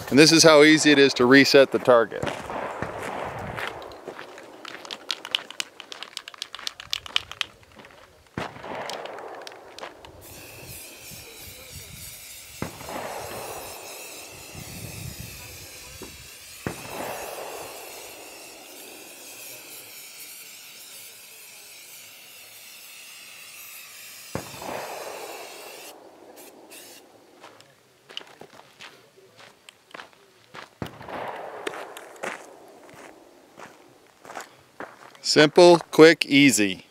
And this is how easy it is to reset the target. Simple, quick, easy.